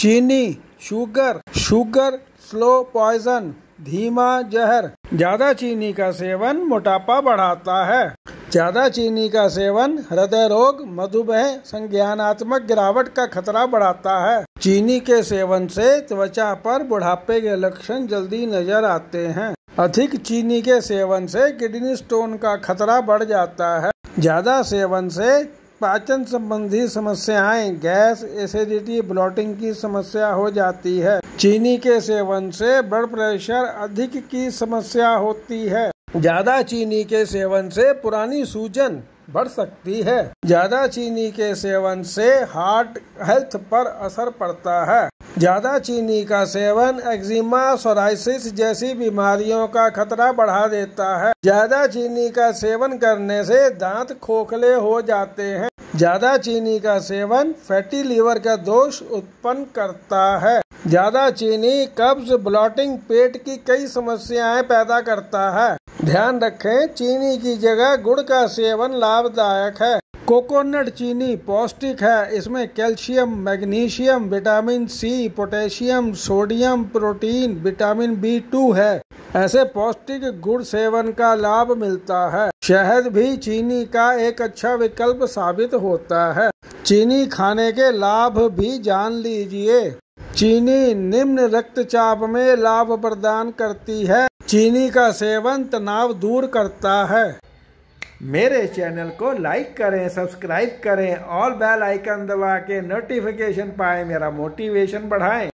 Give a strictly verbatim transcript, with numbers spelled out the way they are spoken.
चीनी sugar sugar slow poison धीमा जहर। ज्यादा चीनी का सेवन मोटापा बढ़ाता है। ज्यादा चीनी का सेवन हृदय रोग, मधुमेह, संज्ञानात्मक गिरावट का खतरा बढ़ाता है। चीनी के सेवन से त्वचा पर बुढ़ापे के लक्षण जल्दी नजर आते हैं। अधिक चीनी के सेवन से किडनी स्टोन का खतरा बढ़ जाता है। ज्यादा सेवन से पाचन संबंधी समस्याएं, गैस, एसिडिटी, ब्लॉटिंग की समस्या हो जाती है। चीनी के सेवन से ब्लड प्रेशर अधिक की समस्या होती है। ज्यादा चीनी के सेवन से पुरानी सूजन बढ़ सकती है। ज्यादा चीनी के सेवन से हार्ट हेल्थ पर असर पड़ता है। ज्यादा चीनी का सेवन एक्जिमा, सोराइसिस जैसी बीमारियों का खतरा बढ़ा देता है। ज्यादा चीनी का सेवन करने से दांत खोखले हो जाते हैं। ज्यादा चीनी का सेवन फैटी लीवर का दोष उत्पन्न करता है। ज्यादा चीनी कब्ज, ब्लॉटिंग, पेट की कई समस्याएं पैदा करता है। ध्यान रखें, चीनी की जगह गुड़ का सेवन लाभदायक है। कोकोनट चीनी पौष्टिक है। इसमें calcium, magnesium, vitamin C, potassium, sodium, protein, vitamin B two है। ऐसे पौष्टिक गुड़ सेवन का लाभ मिलता है। शहद भी चीनी का एक अच्छा विकल्प साबित होता है। चीनी खाने के लाभ भी जान लीजिए। चीनी निम्न रक्तचाप में लाभ प्रदान करती है। चीनी का सेवन तनाव दूर करता है। मेरे चैनल को लाइक करें, सब्सक्राइब करें और बेल आइकन दबा के नोटिफिकेशन पाएं। मेरा मोटिवेशन बढ़ाएं।